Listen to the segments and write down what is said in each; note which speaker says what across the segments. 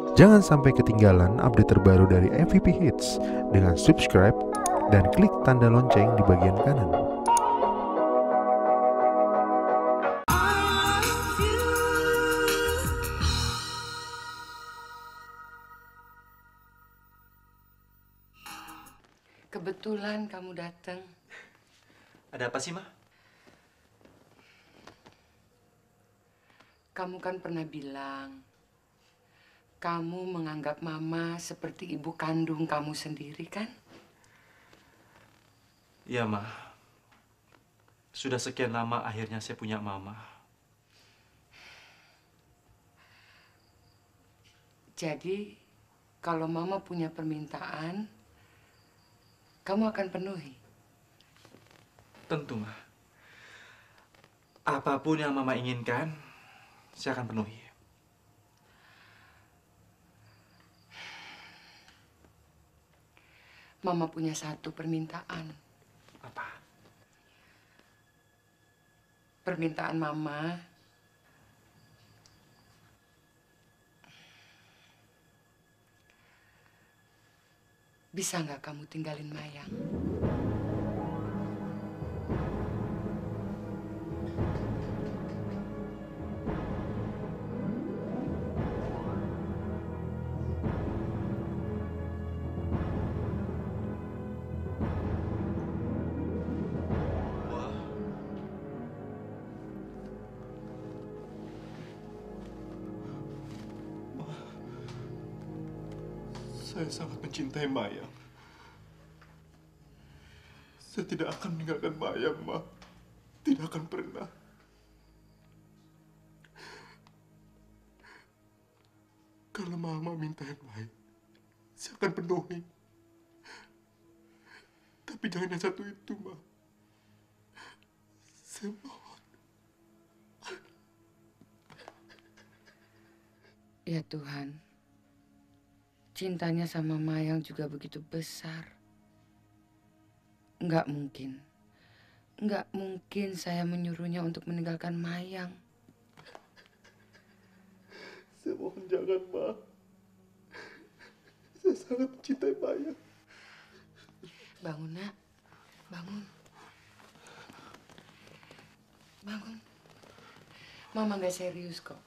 Speaker 1: Jangan sampai ketinggalan update terbaru dari MVP Hits dengan subscribe dan klik tanda lonceng di bagian kanan.
Speaker 2: Kebetulan kamu datang.
Speaker 3: Ada apa sih, Ma?
Speaker 2: Kamu kan pernah bilang, kamu menganggap Mama seperti ibu kandung kamu sendiri, kan?
Speaker 3: Iya, Ma. Sudah sekian lama akhirnya saya punya Mama.
Speaker 2: Jadi, kalau Mama punya permintaan, kamu akan penuhi.
Speaker 3: Tentu, Ma. Apapun yang Mama inginkan, saya akan penuhi.
Speaker 2: Mama punya satu permintaan.
Speaker 3: Apa?
Speaker 2: Permintaan Mama, bisa nggak kamu tinggalin Mayang?
Speaker 3: Wah.
Speaker 4: Saya sangat mencintai Mayang. Saya tidak akan meninggalkan Mayang, Ma. Tidak akan pernah. Kalau Mama minta yang lain, saya akan penuhi. Tapi jangan yang satu itu, Ma. Saya mohon.
Speaker 2: Ya Tuhan, cintanya sama Mayang juga begitu besar. Nggak mungkin saya menyuruhnya untuk meninggalkan Mayang.
Speaker 4: Saya mohon jangan, Ma. Saya sangat mencintai Mayang.
Speaker 2: Bangun, Nak. Bangun. Bangun. Mama nggak serius kok.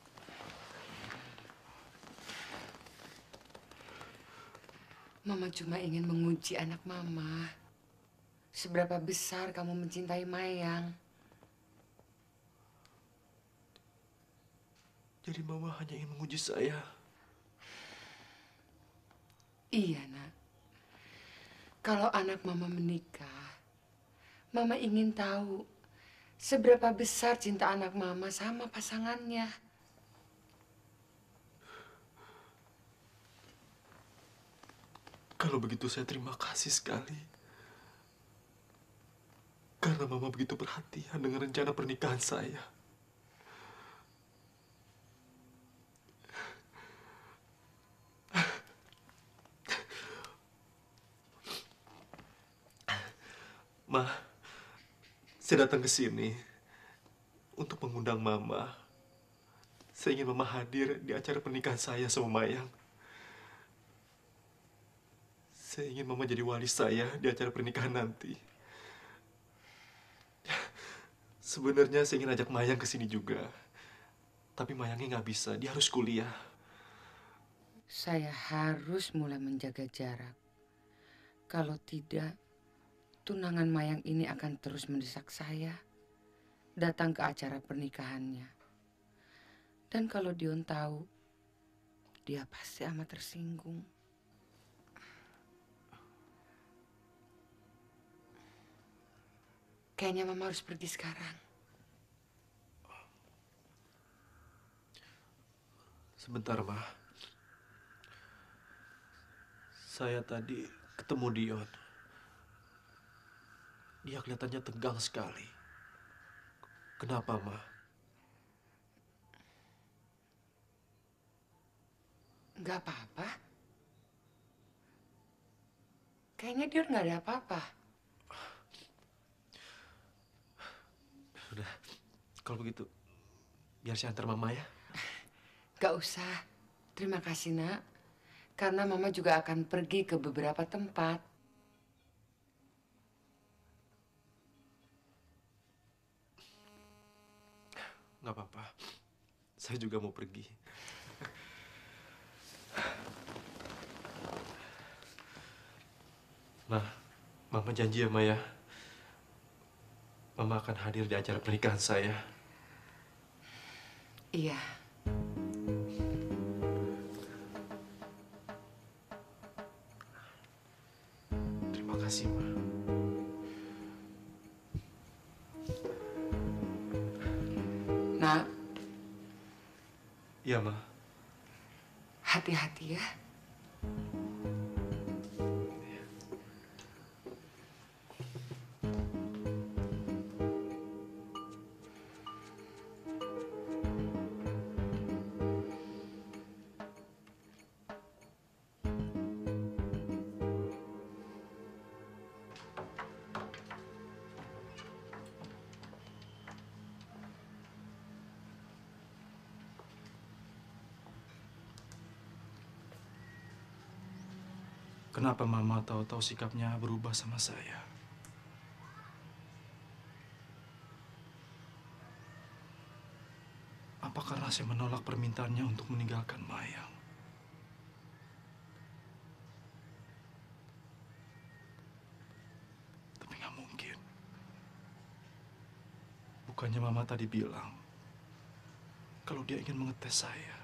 Speaker 2: Mama cuma ingin menguji anak Mama. Seberapa besar kamu mencintai Mayang.
Speaker 4: Jadi Mama hanya ingin menguji saya.
Speaker 2: Iya, Nak. Kalau anak Mama menikah, Mama ingin tahu seberapa besar cinta anak Mama sama pasangannya.
Speaker 4: Kalau begitu saya terima kasih sekali. Karena Mama begitu perhatian dengan rencana pernikahan saya. Ma, saya datang ke sini untuk mengundang Mama. Saya ingin Mama hadir di acara pernikahan saya sama Mayang. Saya ingin Mama jadi wali saya di acara pernikahan nanti. Sebenarnya saya ingin ajak Mayang ke sini juga. Tapi Mayangnya nggak bisa, dia harus kuliah.
Speaker 2: Saya harus mulai menjaga jarak. Kalau tidak, tunangan Mayang ini akan terus mendesak saya datang ke acara pernikahannya. Dan kalau Dion tahu, dia pasti amat tersinggung. Kayaknya Mama harus pergi sekarang.
Speaker 4: Sebentar, Ma. Saya tadi ketemu Dion. Dia kelihatannya tegang sekali. Kenapa, Ma?
Speaker 2: Nggak apa-apa. Kayaknya Dion nggak ada apa-apa.
Speaker 4: Sudah, kalau begitu, biar saya antar Mama ya.
Speaker 2: Gak usah. Terima kasih, Nak. Karena Mama juga akan pergi ke beberapa tempat.
Speaker 4: Nggak apa-apa. Saya juga mau pergi. Ma, Mama janji ya, Ma ya. Mama akan hadir di acara pernikahan saya.
Speaker 2: Iya.
Speaker 4: Terima kasih, Ma.
Speaker 2: Nak,
Speaker 4: Iya, Ma.
Speaker 2: hati-hati ya.
Speaker 3: Kenapa Mama tahu-tahu sikapnya berubah sama saya? Apa karena saya menolak permintaannya untuk meninggalkan Mayang? Tapi nggak mungkin. Bukannya Mama tadi bilang kalau dia ingin mengetes saya.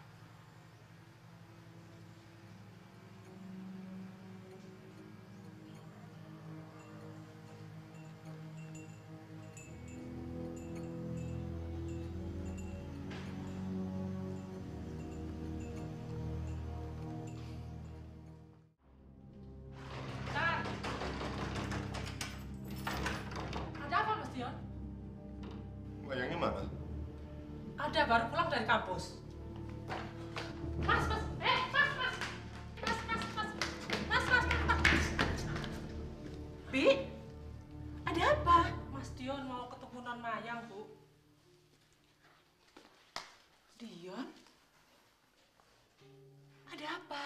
Speaker 5: Ada apa, Mas Dion?
Speaker 4: Mayangnya mana?
Speaker 5: Ada, baru pulang dari kampus. Mas, mas, mas, mas. Mas, mas, mas. Mas, mas, mas. Bi, ada apa? Mas Dion mau ketemu Non Mayang, Bu. Dion? Ada apa?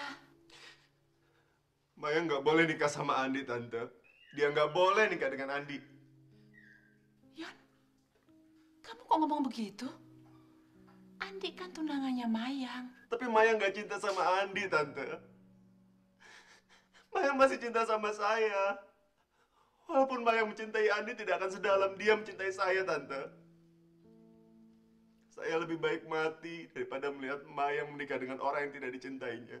Speaker 4: Mayang nggak boleh nikah sama Andi, Tante. Dia nggak boleh nikah dengan Andi.
Speaker 5: Yon, kamu kok ngomong begitu? Andi kan tunangannya Mayang.
Speaker 4: Tapi Mayang nggak cinta sama Andi, Tante. Mayang masih cinta sama saya. Walaupun Mayang mencintai Andi, tidak akan sedalam dia mencintai saya, Tante. Saya lebih baik mati daripada melihat Mayang menikah dengan orang yang tidak dicintainya.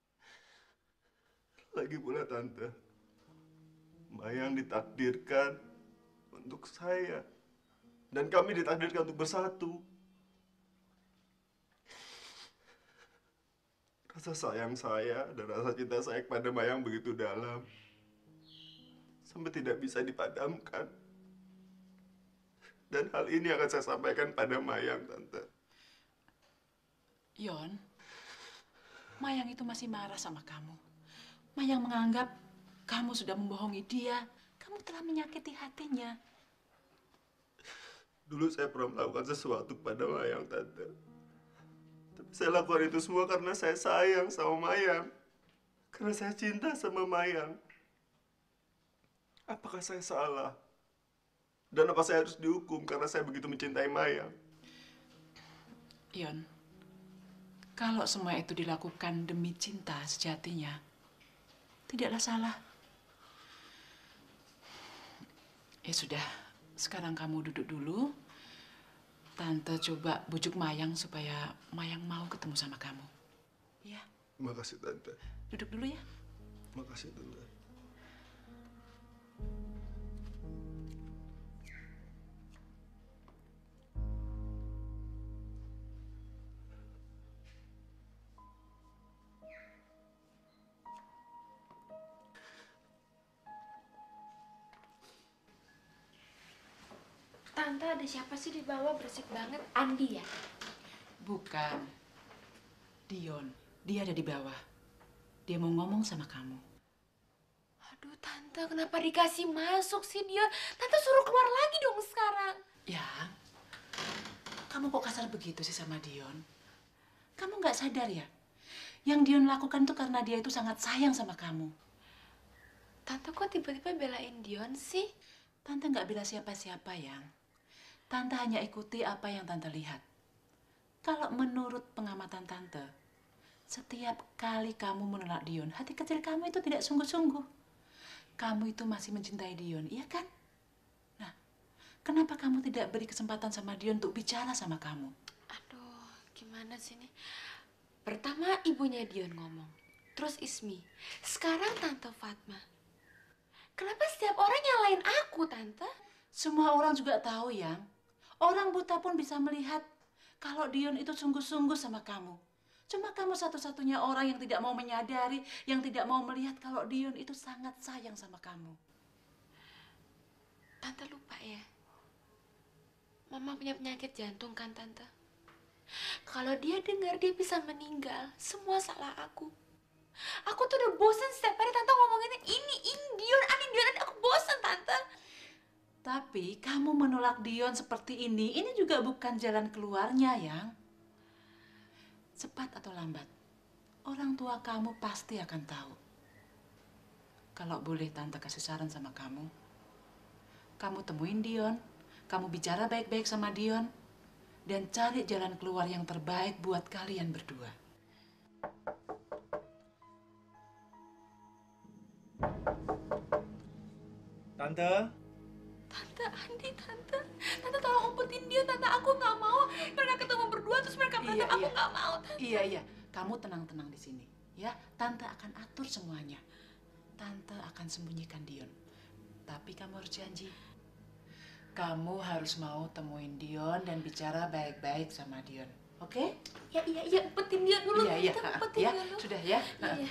Speaker 4: Lagi pula, Tante, Mayang ditakdirkan untuk saya. Dan kami ditakdirkan untuk bersatu. Rasa sayang saya dan rasa cinta saya kepada Mayang begitu dalam. Sampai tidak bisa dipadamkan. Dan hal ini akan saya sampaikan pada Mayang, Tante.
Speaker 5: Yon, Mayang itu masih marah sama kamu. Mayang menganggap kamu sudah membohongi dia. Kamu telah menyakiti hatinya.
Speaker 4: Dulu saya pernah melakukan sesuatu kepada Mayang, Tante. Tapi saya lakukan itu semua karena saya sayang sama Mayang. Karena saya cinta sama Mayang. Apakah saya salah? Dan apa saya harus dihukum karena saya begitu mencintai Mayang?
Speaker 5: Yon, kalau semua itu dilakukan demi cinta sejatinya, tidaklah salah. Ya sudah, sekarang kamu duduk dulu. Tante coba bujuk Mayang supaya Mayang mau ketemu sama kamu. Ya,
Speaker 4: Makasih, Tante.
Speaker 5: duduk dulu ya.
Speaker 4: Makasih, Tante.
Speaker 6: Tante, ada siapa sih di bawah? Berisik banget. Andi ya?
Speaker 5: Bukan. Dion, dia ada di bawah. Dia mau ngomong sama kamu.
Speaker 6: Aduh, Tante, kenapa dikasih masuk sih dia? Tante suruh keluar lagi dong sekarang.
Speaker 5: Ya, kamu kok kasar begitu sih sama Dion? Kamu nggak sadar ya? Yang Dion lakukan itu karena dia itu sangat sayang sama kamu.
Speaker 6: Tante kok tiba-tiba belain Dion sih?
Speaker 5: Tante nggak bela siapa-siapa, Yang. Tante hanya ikuti apa yang Tante lihat. Kalau menurut pengamatan Tante, setiap kali kamu menolak Dion, hati kecil kamu itu tidak sungguh-sungguh. Kamu itu masih mencintai Dion, iya kan? Nah, kenapa kamu tidak beri kesempatan sama Dion untuk bicara sama kamu?
Speaker 6: Aduh, gimana sih ini? Pertama ibunya Dion ngomong, terus Ismi, sekarang Tante Fatma. Kenapa setiap orang nyalain aku, Tante?
Speaker 5: Semua orang juga tahu, Yang. Orang buta pun bisa melihat kalau Dion itu sungguh-sungguh sama kamu. Cuma kamu satu-satunya orang yang tidak mau menyadari, yang tidak mau melihat kalau Dion itu sangat sayang sama kamu.
Speaker 6: Tante lupa ya. Mama punya penyakit jantung kan, Tante? Kalau dia dengar dia bisa meninggal. Semua salah aku. Aku tuh udah bosan setiap hari Tante ngomonginnya ini Dion, Dion, aku bosan, Tante.
Speaker 5: Tapi kamu menolak Dion seperti ini juga bukan jalan keluarnya, Yang. Cepat atau lambat, orang tua kamu pasti akan tahu. Kalau boleh Tante kasih saran sama kamu, kamu temuin Dion, kamu bicara baik-baik sama Dion, dan cari jalan keluar yang terbaik buat kalian berdua.
Speaker 3: Tante?
Speaker 6: Tante Andi, Tante tolong umpetin Dion, Tante, aku nggak mau mereka ketemu berdua terus mereka berantem, aku nggak mau, Tante.
Speaker 5: Iya, kamu tenang-tenang di sini, ya. Tante akan atur semuanya. Tante akan sembunyikan Dion. Tapi kamu harus janji. Kamu harus mau temuin Dion dan bicara baik-baik sama Dion. Oke?
Speaker 6: Iya, umpetin Dion dulu.
Speaker 5: Iya,
Speaker 6: Kita umpetin
Speaker 5: ya.
Speaker 6: Dion dulu.
Speaker 5: Sudah ya?
Speaker 6: Iya.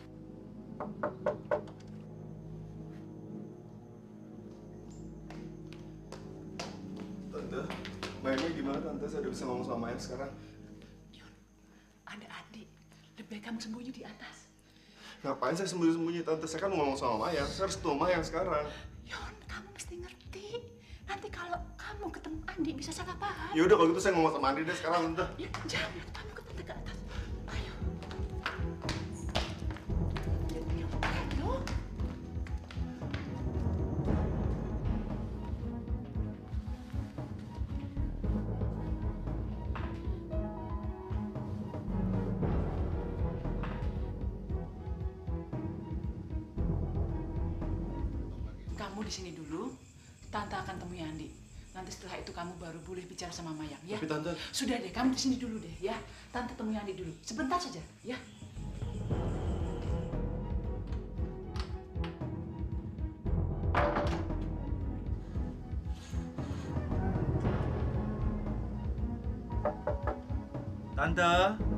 Speaker 4: Tante, Mayangnya gimana Tante? Saya udah bisa ngomong sama Mayang sekarang.
Speaker 5: Dion, ada adik. Lebih baik kamu sembunyi di atas.
Speaker 4: Ngapain saya sembunyi-sembunyi Tante? Saya kan mau ngomong sama Mayang. Saya harus ketemu Mayang sekarang.
Speaker 5: Yon, kamu mesti ngerti. Nanti kalau kamu ketemu Andi bisa salah paham.
Speaker 4: Ya udah kalau gitu saya ngomong sama Andi deh sekarang Tante.
Speaker 5: Ya, jangan. Kamu ke tante ke atas. Ayo. Ayo. Kamu di sini dulu. Tante akan temui Andi. Nanti setelah itu kamu baru boleh bicara sama Mayang, ya?
Speaker 4: Tapi Tante...
Speaker 5: Sudah deh, kamu di sini dulu deh, ya. Tante temui Andi dulu. Sebentar saja, ya.
Speaker 3: Tante?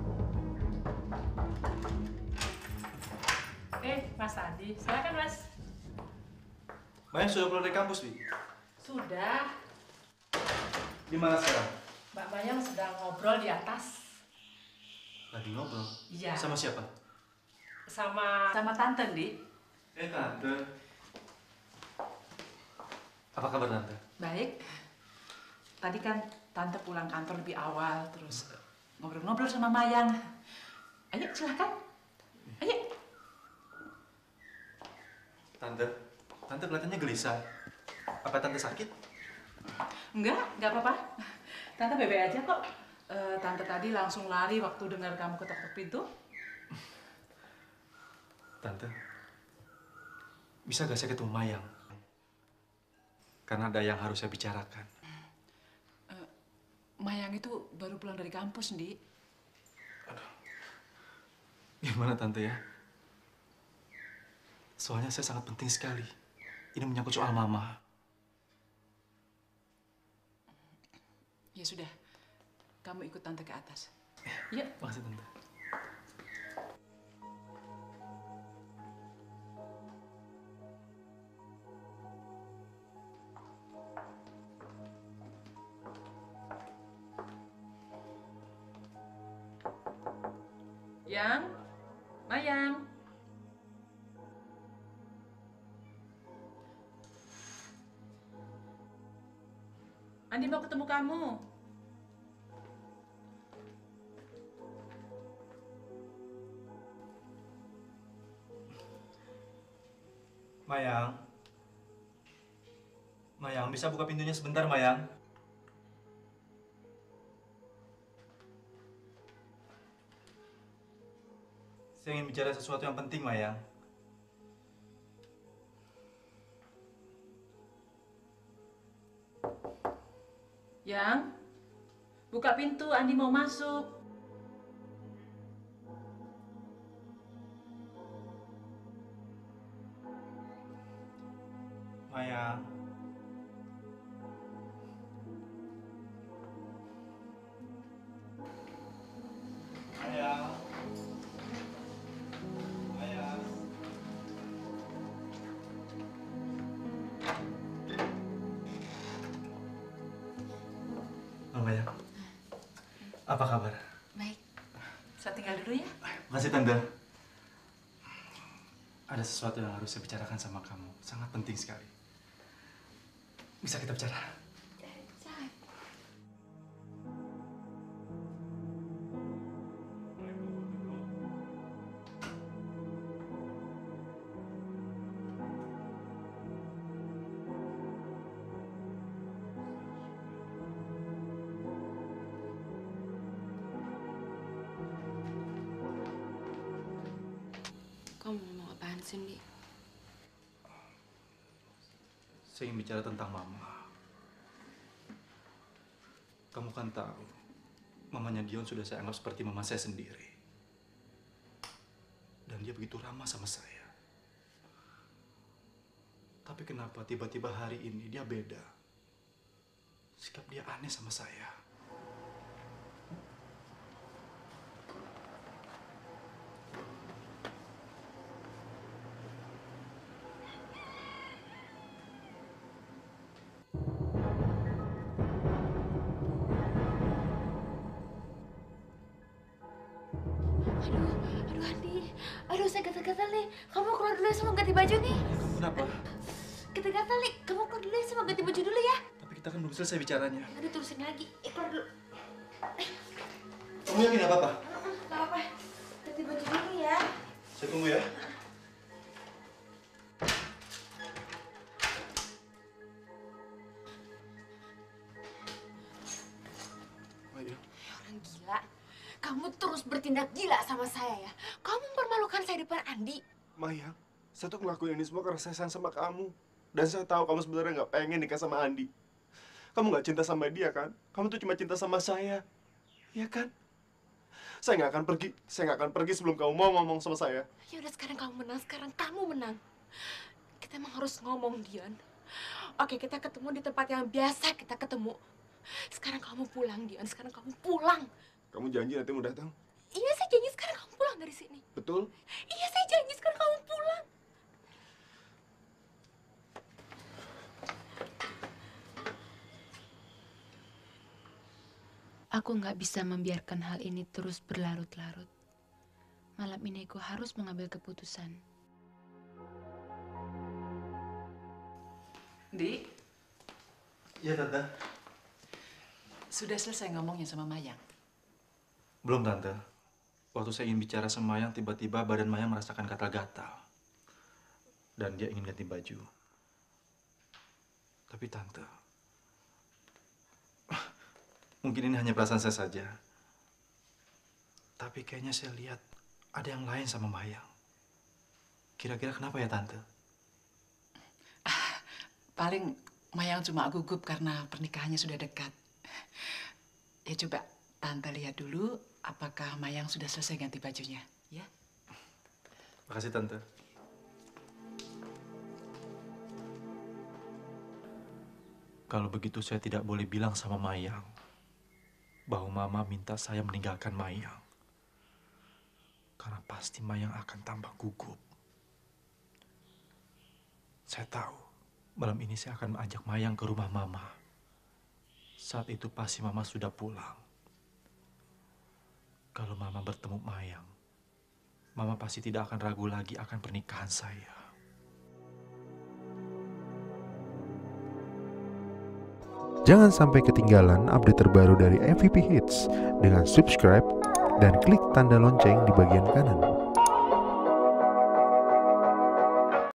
Speaker 5: Mas Andi, silakan Mas.
Speaker 3: Mayang sudah pulang dari kampus, Bi?
Speaker 5: Sudah.
Speaker 3: Di mana sekarang?
Speaker 5: Mbak Mayang sedang ngobrol di atas.
Speaker 3: Lagi ngobrol?
Speaker 5: Iya.
Speaker 3: Sama siapa?
Speaker 5: Sama Tante, Di.
Speaker 3: Tante. Apa kabar Tante?
Speaker 5: Baik. Tadi kan Tante pulang kantor lebih awal, terus ngobrol-ngobrol sama Mayang. Ayo, silakan. Ayo.
Speaker 3: Tante kelihatannya gelisah. Apa Tante sakit?
Speaker 5: Enggak apa-apa. Tante bebe aja kok. Tante tadi langsung lari waktu dengar kamu ketok-ketok pintu.
Speaker 3: Tante, bisa gak saya ketemu Mayang? Karena ada yang harus saya bicarakan.
Speaker 5: Mayang itu baru pulang dari kampus, Ndi.
Speaker 3: Gimana Tante ya? Soalnya saya sangat penting sekali. Ini menyangkut soal Mama.
Speaker 5: Ya sudah, kamu ikut Tante ke atas. Yuk.
Speaker 3: Makasih Tante.
Speaker 5: Yang, Mayang. Andi mau ketemu kamu.
Speaker 3: Mayang. Mayang, bisa buka pintunya sebentar, Mayang? Saya ingin bicara sesuatu yang penting, Mayang.
Speaker 5: Yang, buka pintu, Andi mau masuk.
Speaker 3: Mayang. Mayang. Mayang. Mayang. Apa kabar?
Speaker 6: Baik.
Speaker 5: Saya tinggal dulu ya.
Speaker 3: Makasih, Tante. Ada sesuatu yang harus saya bicarakan sama kamu. Sangat penting sekali. Bisa kita bicara?
Speaker 6: Kamu ngomong apaan sih, Ndi?
Speaker 3: Saya ingin bicara tentang Mama. Kamu kan tahu, mamanya Dion sudah saya anggap seperti mama saya sendiri. Dan dia begitu ramah sama saya. Tapi kenapa tiba-tiba hari ini dia beda? Sikap dia aneh sama saya.
Speaker 6: Aduh Andi. Aduh saya gatal-gatal nih. Kamu keluar dulu ya sama ganti baju nih.
Speaker 3: Kamu kenapa?
Speaker 6: Gatal-gatal nih. Kamu keluar dulu ya sama ganti baju dulu ya.
Speaker 3: Tapi kita kan belum selesai bicaranya.
Speaker 6: Aduh terusin lagi. Keluar dulu.
Speaker 3: Kamu yakin apa-apa?
Speaker 6: Gak apa-apa. Ganti baju dulu ya.
Speaker 3: Saya tunggu ya.
Speaker 6: Orang gila. Kamu terus bertindak gila sama saya ya. Kamu mempermalukan saya di depan Andi.
Speaker 4: Mayang, saya tuh ngelakuin ini semua karena saya sayang sama kamu. Dan saya tahu kamu sebenarnya nggak pengen nikah sama Andi. Kamu nggak cinta sama dia kan? Kamu tuh cuma cinta sama saya. Iya kan? Saya nggak akan pergi. Saya nggak akan pergi sebelum kamu mau ngomong sama saya.
Speaker 6: Ya udah sekarang kamu menang. Sekarang kamu menang. Kita emang harus ngomong, Dion. Oke, kita ketemu di tempat yang biasa kita ketemu. Sekarang kamu pulang, Dion. Sekarang kamu pulang.
Speaker 4: Kamu janji nanti mau datang?
Speaker 6: Iya, saya janji sekarang kamu pulang dari sini.
Speaker 4: Betul?
Speaker 6: Iya, saya janji sekarang kamu pulang. Aku nggak bisa membiarkan hal ini terus berlarut-larut. Malam ini aku harus mengambil keputusan.
Speaker 5: Di,
Speaker 3: Iya, Tante.
Speaker 5: sudah selesai ngomongnya sama Mayang.
Speaker 3: Belum, Tante. Waktu saya ingin bicara sama Mayang, tiba-tiba badan Mayang merasakan gatal-gatal. Dan dia ingin ganti baju. Tapi Tante, mungkin ini hanya perasaan saya saja. Tapi kayaknya saya lihat ada yang lain sama Mayang. Kira-kira kenapa ya, Tante?
Speaker 5: Paling Mayang cuma gugup karena pernikahannya sudah dekat. Ya coba Tante lihat dulu apakah Mayang sudah selesai ganti bajunya, ya?
Speaker 3: Makasih, Tante. Kalau begitu saya tidak boleh bilang sama Mayang bahwa Mama minta saya meninggalkan Mayang. Karena pasti Mayang akan tambah gugup. Saya tahu, malam ini saya akan mengajak Mayang ke rumah Mama. Saat itu pasti Mama sudah pulang. Kalau Mama bertemu Mayang, Mama pasti tidak akan ragu lagi akan pernikahan saya.
Speaker 1: Jangan sampai ketinggalan update terbaru dari MVP Hits dengan subscribe dan klik tanda lonceng di bagian kanan.